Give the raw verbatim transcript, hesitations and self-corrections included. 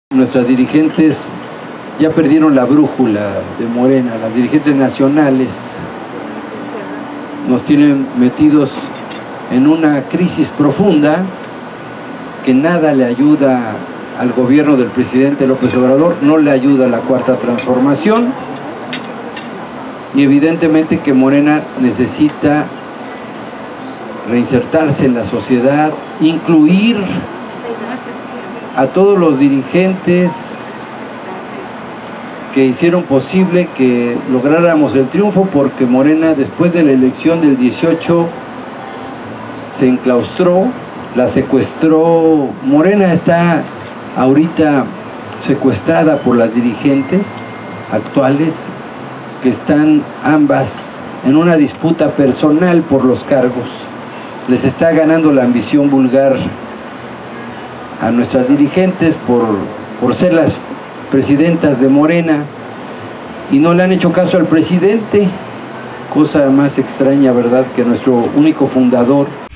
Nuestras dirigentes ya perdieron la brújula de Morena, las dirigentes nacionales nos tienen metidos en una crisis profunda que nada le ayuda al gobierno del presidente López Obrador, no le ayuda a la Cuarta Transformación y evidentemente que Morena necesita reinsertarse en la sociedad, incluir a todos los dirigentes que hicieron posible que lográramos el triunfo, porque Morena después de la elección del dieciocho se enclaustró, la secuestró. Morena está ahorita secuestrada por las dirigentes actuales que están ambas en una disputa personal por los cargos. Les está ganando la ambición vulgar a nuestras dirigentes por, por ser las presidentas de Morena y no le han hecho caso al presidente, cosa más extraña, ¿verdad?, que nuestro único fundador